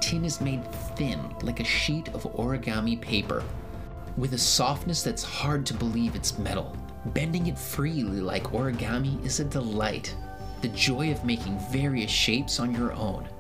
tin is made thin like a sheet of origami paper, with a softness that's hard to believe it's metal. Bending it freely like origami is a delight. The joy of making various shapes on your own.